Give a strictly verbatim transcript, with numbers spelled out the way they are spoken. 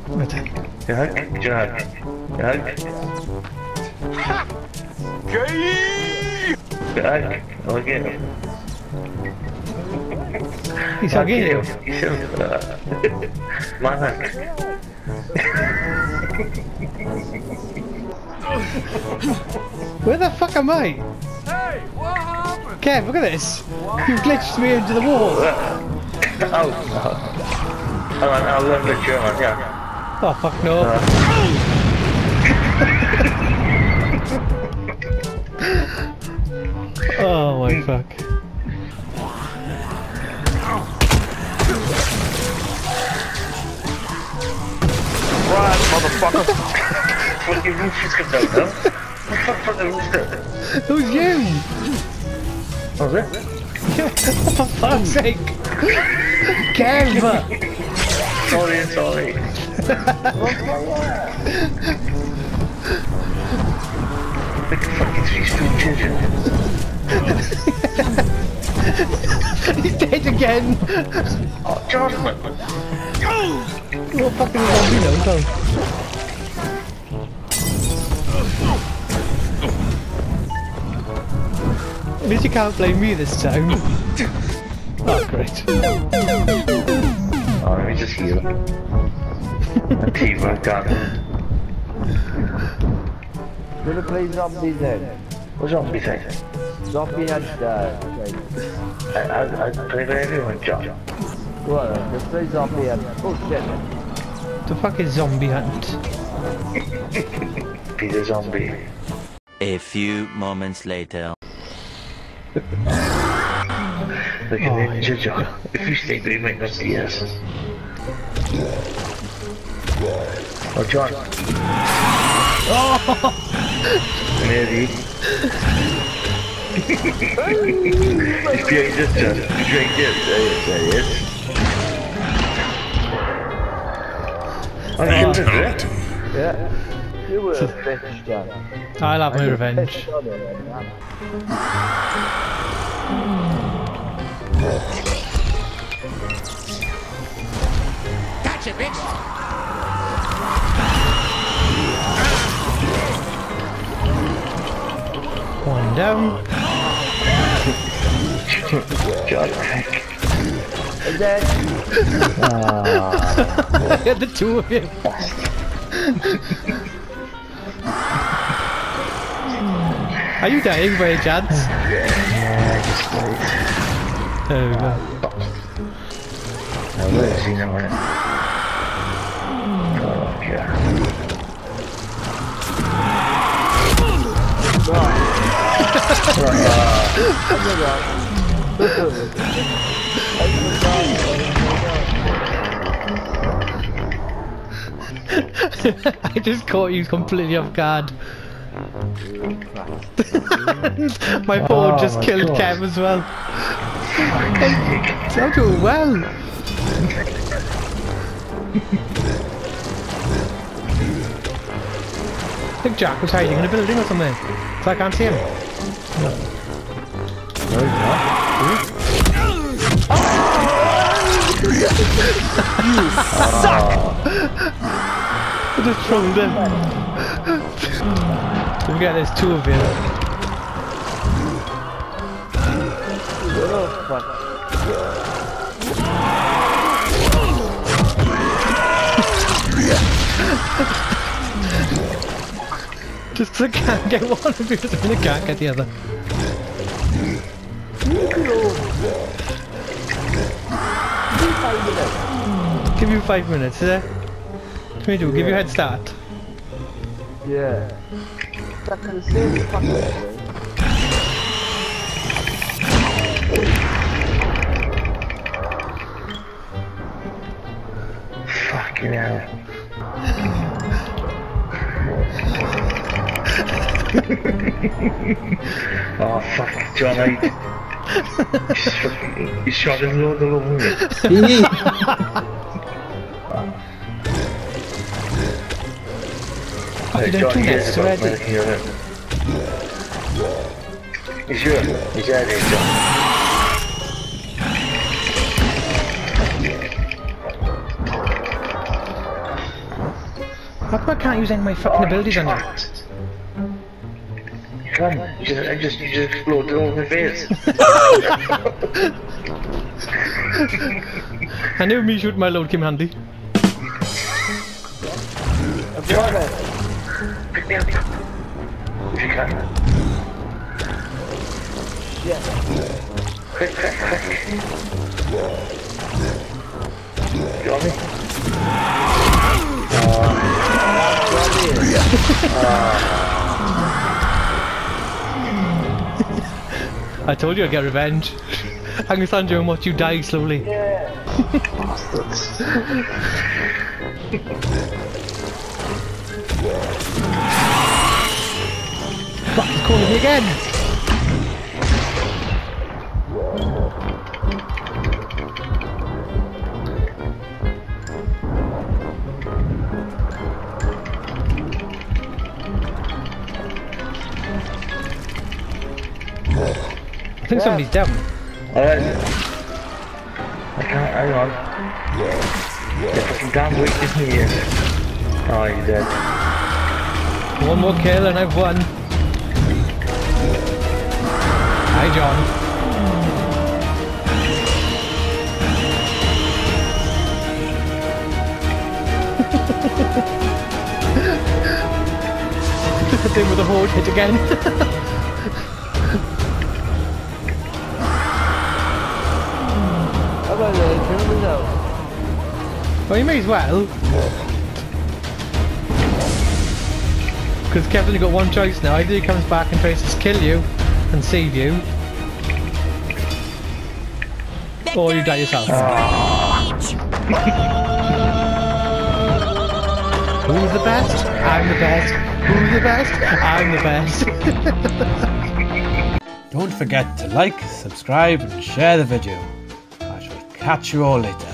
Jug, jug, jug. Jug, look at him. He's hugging you. He's so uh, man. Where the fuck am I? Hey, what happened? Kev, look at this. You glitched me into the wall. Oh, oh. Hang on, I'll let you on, yeah. Oh fuck no. Uh. Oh my fuck. Right, motherfucker. What your roof is going down, huh? What the fuck the roof down? Who's you? Was it? For fuck's sake. Kev! Sorry, sorry. Like fucking three stooges. He's dead again! Oh, Jonathan! What fucking zombie now, so. At least you can't blame me this time. Oh, great. Oh, let me just heal. A teamwork gun. Gonna play zombies then. What zombie thing? Zombie and uh, okay. I, I, I play with everyone, John. Well, let's play zombie and oh shit. The fuck is zombie hunt? Be the zombie. A few moments later. Like a ninja, John. If you stay there, you might not see us. Oh, John. Oh! Maybe. He's behind us, John. He's right there. There he is. I'm shooting it. Yeah. You were a bitch, John. I'll have my revenge. Gotcha, bitch! One down. John. And then... I had the two of you. Are you dying by a chance? Yeah, just wait. There we go. Now, where is he now? Oh, yeah. I just caught you completely off guard. My phone Oh just my killed God. Kev as well. I'm doing well. I think Jack was hiding in a building or something, so I can't see him. No, he's not. You suck! I just trolled him. Don't forget there's two of you. Oh, fuck. Just 'cause I can't get one of you doesn't mean I can't get the other. Give you five minutes, is it? What do you do? Give you a head start. Yeah. That's the same fucking way. Fucking hell. Oh, fuck, John, I... He's shot his load all over me. Oh, you done two nests already? He's here. He's out there, John. How come I can't use any of my fucking abilities on you? You can. You just, I just, you just explode all my face. I knew me shooting my load came handy. I've got it. Pick me up. If you can. Yeah. Quick, quick, quick. You on me? I told you I'd get revenge. I'm gonna stand you and watch you die slowly. Yeah. Fuck, he's calling me again! I think somebody's down. Alright. I can't, hang on. You're fucking damn weak, isn't he? Oh, you're dead. One more kill and I've won. Hi, John. Then with a horde hit again. How about that? Turn me out. Well, you may as well. Because Kev's only got one choice now. Either he comes back and tries to kill you and save you, or you die yourself. Who's the best? I'm the best. Who's the best? I'm the best. Don't forget to like, subscribe and share the video. I shall catch you all later.